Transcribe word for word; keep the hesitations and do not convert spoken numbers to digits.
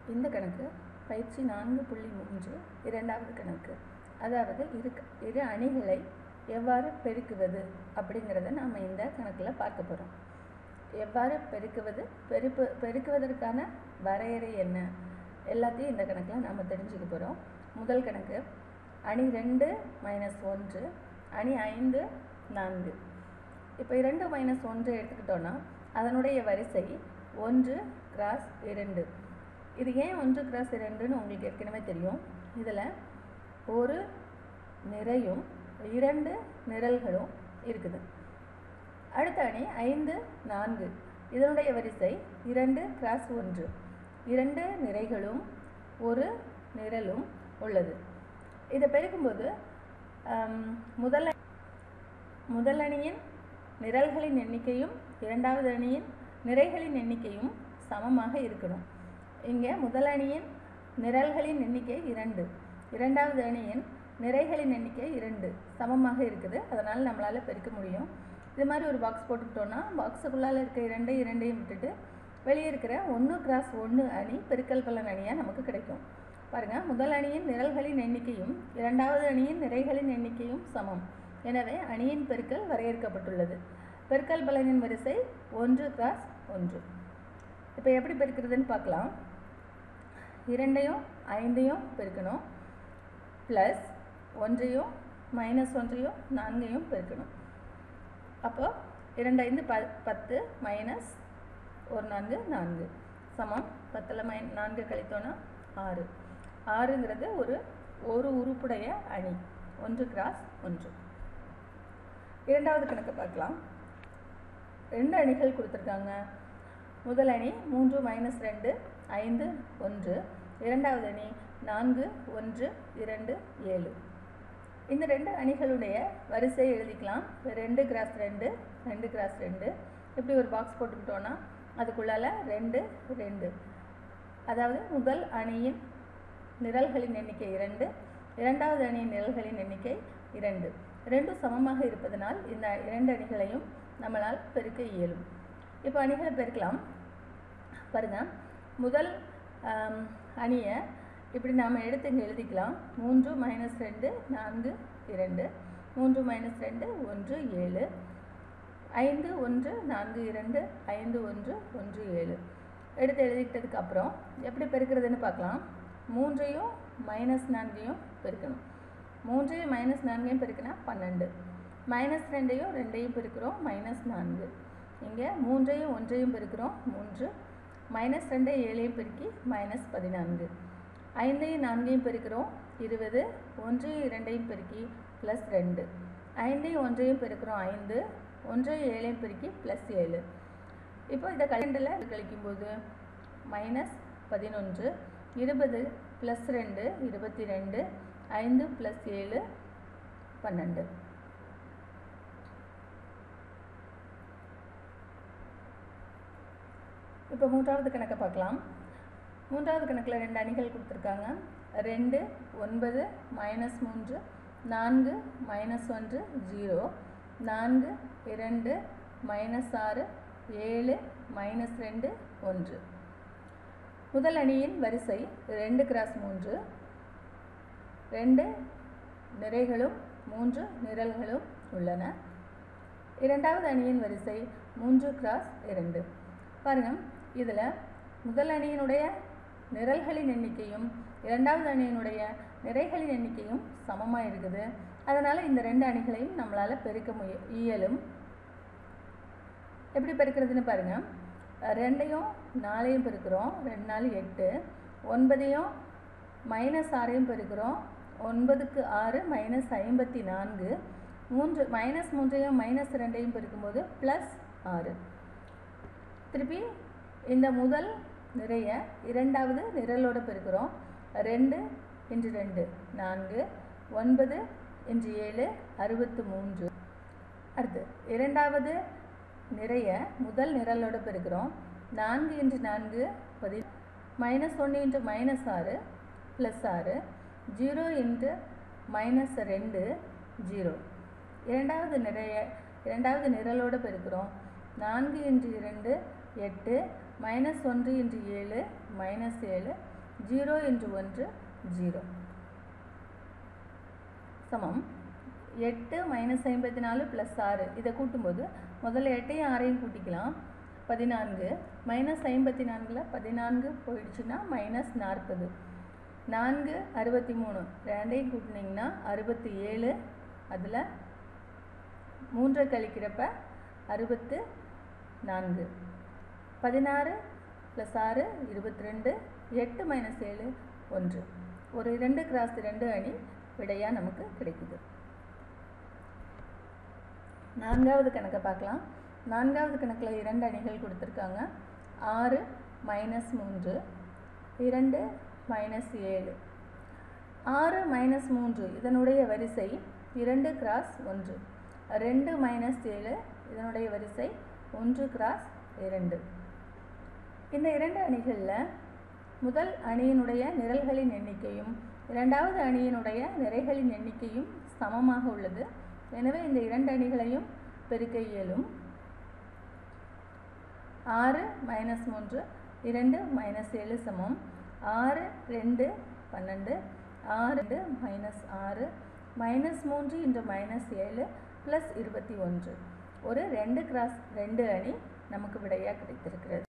இந்த கணக்கு பயிற்சி நான்கு புள்ளி மூன்று இரண்டாவது கணக்கு. அதாவது இரு இரு அணிகளை எவ்வாறு பெருக்குவது அப்படிங்கிறத நாம் இந்த கணக்கில் பார்க்க போகிறோம். எவ்வாறு பெருக்குவது, பெருப்பு பெருக்குவதற்கான வரையறை என்ன, எல்லாத்தையும் இந்த கணக்கில் நாம் தெரிஞ்சுக்க போகிறோம். முதல் கணக்கு அணி ரெண்டு மைனஸ் ஒன்று, அணி ஐந்து நான்கு. இப்போ இரண்டு மைனஸ் ஒன்று எடுத்துக்கிட்டோன்னா அதனுடைய வரிசை ஒன்று கிராஸ் இரண்டு. இது ஏன் ஒன்று கிராஸ் இரண்டுன்னு உங்களுக்கு ஏற்கனவே தெரியும். இதில் ஒரு நிறையும் இரண்டு நிரல்களும் இருக்குது. அடுத்த அணி ஐந்து நான்கு. இதனுடைய வரிசை இரண்டு கிராஸ் ஒன்று. இரண்டு நிறைகளும் ஒரு நிரலும் உள்ளது. இதை பெருக்கும்போது முதல் முதல் அணியின் நிரல்களின் எண்ணிக்கையும் இரண்டாவது அணியின் நிறைகளின் எண்ணிக்கையும் சமமாக இருக்கணும். இங்கே முதல் அணியின் நிரல்களின் எண்ணிக்கை இரண்டு, இரண்டாவது அணியின் நிறைகளின் எண்ணிக்கை இரண்டு சமமாக இருக்குது. அதனால் நம்மளால் பெருக்க முடியும். இது மாதிரி ஒரு பாக்ஸ் போட்டுக்கிட்டோன்னா பாக்ஸுக்குள்ளால் இருக்க இரண்டு இரண்டையும் விட்டுட்டு வெளியே இருக்கிற ஒன்று கிராஸ் ஒன்று அணி பெருக்கல் பலன் அணியாக நமக்கு கிடைக்கும். பாருங்கள், முதல் அணியின் நிரல்களின் எண்ணிக்கையும் இரண்டாவது அணியின் நிறைகளின் எண்ணிக்கையும் சமம். எனவே அணியின் பெருக்கல் வரையறுக்கப்பட்டுள்ளது. பெருக்கல் பலனின் வரிசை ஒன்று கிராஸ் ஒன்று. இப்போ எப்படி பெருக்கிறதுன்னு பார்க்கலாம். இரண்டையும் ஐந்தையும் பெருக்கணும், ப்ளஸ் ஒன்றையும் மைனஸ் ஒன்றையும் நான்கையும் பெருக்கணும். அப்போ இரண்டு ஐந்து ப பத்து மைனஸ் ஒரு நான்கு நான்கு சமம். பத்தில் மை நான்கு கழித்தோன்னா ஆறு. ஆறுங்கிறது ஒரு ஒரு உறுப்புடைய அணி, ஒன்று கிராஸ் ஒன்று. இரண்டாவது கணக்கு பார்க்கலாம். ரெண்டு அணிகள் கொடுத்துருக்காங்க. முதல் அணி மூன்று மைனஸ் ரெண்டு ஐந்து ஒன்று. இரண்டாவது அணி நான்கு ஒன்று இரண்டு ஏழு. இந்த ரெண்டு அணிகளுடைய வரிசையை எழுதிக்கலாம். ரெண்டு கிராஸ் ரெண்டு, ரெண்டு கிராஸ் ரெண்டு. இப்படி ஒரு பாக்ஸ் போட்டுக்கிட்டோன்னா அதுக்குள்ளால ரெண்டு ரெண்டு. அதாவது முதல் அணியின் நிரல்களின் எண்ணிக்கை இரண்டு, இரண்டாவது அணியின் நிரல்களின் எண்ணிக்கை இரண்டு. ரெண்டும் சமமாக இருப்பதனால் இந்த இரண்டு அணிகளையும் நம்மளால் பெருக்க இயலும். இப்போ அணிகளை பெருக்கலாம். பாருங்கள், முதல் அணியை இப்படி நாம் எடுத்து இங்கே எழுதிக்கலாம். மூன்று மைனஸ் ரெண்டு நான்கு இரண்டு, மூன்று மைனஸ் ரெண்டு ஒன்று ஏழு, ஐந்து ஒன்று நான்கு இரண்டு, ஐந்து ஒன்று ஒன்று ஏழு. எடுத்து எழுதிக்கிட்டதுக்கு அப்புறம் எப்படி பெருக்கிறதுன்னு பார்க்கலாம். மூன்றையும் மைனஸ் நான்கையும் பெருக்கணும். மூன்றையும் மைனஸ் நான்கையும் பெருக்கினா பன்னெண்டு. மைனஸ் ரெண்டையும் ரெண்டையும் பெருக்கிறோம், மைனஸ் நான்கு. இங்கே மூன்றையும் ஒன்றையும் பெருக்கிறோம், மூன்று. மைனஸ் ரெண்டை ஏழையும் பெருக்கி மைனஸ் பதினான்கு. ஐந்தையும் நான்கையும் பெருக்கிறோம், இருபது. ஒன்றையும் இரண்டையும் பெருக்கி ப்ளஸ் ரெண்டு. ஐந்தையும் ஒன்றையும் பெருக்கிறோம், ஐந்து. ஒன்றையும் ஏழையும் பெருக்கி ப்ளஸ் ஏழு. இப்போ இதை கலண்டரில் கழிக்கும்போது மைனஸ் பதினொன்று, இருபது ப்ளஸ் ரெண்டு இருபத்தி ரெண்டு, ஐந்து ப்ளஸ் ஏழு பன்னெண்டு. இப்போ மூன்றாவது கணக்கை பார்க்கலாம். மூன்றாவது கணக்கில் ரெண்டு அணிகள் கொடுத்துருக்காங்க. ரெண்டு ஒன்பது மைனஸ் மூன்று, நான்கு மைனஸ் ஒன்று ஜீரோ, நான்கு இரண்டு மைனஸ் ஆறு, ஏழு மைனஸ் ரெண்டு ஒன்று. முதல் அணியின் வரிசை ரெண்டு கிராஸ் மூன்று, ரெண்டு நிறைகளும் மூன்று நிரல்களும் உள்ளன. இரண்டாவது அணியின் வரிசை மூன்று கிராஸ் இரண்டு. பாருங்கள், இதில் முதல் அணியினுடைய நிரல்களின் எண்ணிக்கையும் இரண்டாவது அணியினுடைய நிறைகளின் எண்ணிக்கையும் சமமாக இருக்குது. அதனால் இந்த ரெண்டு அணிகளையும் நம்மளால் பெருக்க முய இயலும். எப்படி பெருக்கிறதுன்னு பாருங்கள். ரெண்டையும் நாலையும் பெருக்கிறோம், ரெண்டு நாலு எட்டு. ஒன்பதையும் மைனஸ் ஆறையும் பெருக்கிறோம், ஒன்பதுக்கு ஆறு மைனஸ் ஐம்பத்தி நான்கு. மூன்று மைனஸ் மூன்றையும் மைனஸ் ரெண்டையும் பெருக்கும்போது ப்ளஸ் ஆறு. திருப்பி இந்த முதல் நிறைய இரண்டாவது நிரலோடு பெருக்கிறோம். ரெண்டு இன்று ரெண்டு நான்கு, ஒன்பது இன்று ஏழு அறுபத்து மூன்று. அடுத்து இரண்டாவது நிறைய முதல் நிரலோடு பெருக்கிறோம். நான்கு இன்று நான்கு பதி மைனஸ் ஒன்று இன்று மைனஸ் ஆறு ப்ளஸ் ஆறு. ஜீரோ இன்று மைனஸ் ரெண்டு ஜீரோ. இரண்டாவது நிறைய இரண்டாவது நிரலோடு பெருக்கிறோம். நான்கு இன்று இரண்டு எட்டு, மைனஸ் ஒன்று இன்று ஏழு மைனஸ் ஏழு, ஜீரோ இன்று ஒன்று ஜீரோ சமம் எட்டு மைனஸ் ஐம்பத்தி நாலு ப்ளஸ் ஆறு. இதை கூட்டும்போது முதல்ல எட்டையும் ஆறையும் கூட்டிக்கலாம். பதினான்கு மைனஸ் ஐம்பத்தி நான்கில் பதினான்கு போயிடுச்சுன்னா மைனஸ் நாற்பது. நான்கு அறுபத்தி மூணு ரெண்டையும் கூட்டினீங்கன்னா அறுபத்தி ஏழு. அதில் மூன்றை கழிக்கிறப்ப அறுபத்து நான்கு. பதினாறு ப்ளஸ் ஆறு இருபத்தி ரெண்டு. எட்டு மைனஸ் ஏழு ஒன்று. ஒரு இரண்டு கிராஸ் ரெண்டு அணி விடையாக நமக்கு கிடைக்குது. நான்காவது கணக்கை பார்க்கலாம். நான்காவது கணக்கில் இரண்டு அணிகள் கொடுத்துருக்காங்க. ஆறு மைனஸ் மூன்று, இரண்டு மைனஸ் ஏழு. ஆறு மைனஸ் மூன்று இதனுடைய வரிசை இரண்டு கிராஸ் ஒன்று. ரெண்டு மைனஸ் ஏழு இதனுடைய வரிசை ஒன்று கிராஸ் இரண்டு. இந்த இரண்டு அணிகளில் முதல் அணியினுடைய நிரல்களின் எண்ணிக்கையும் இரண்டாவது அணியினுடைய நிறைகளின் எண்ணிக்கையும் சமமாக உள்ளது. எனவே இந்த இரண்டு அணிகளையும் பெருக்க இயலும். ஆறு மைனஸ் மூன்று இரண்டு மைனஸ் ஏழு சமம் ஆறு ரெண்டு பன்னெண்டு. ஆறு ரெண்டு மைனஸ் ஆறு மைனஸ் மூன்று இன்று மைனஸ் ஏழு ப்ளஸ் இருபத்தி ஒன்று. ஒரு ரெண்டு கிராஸ் ரெண்டு அணி நமக்கு விடையாக கிடைத்திருக்கிறது.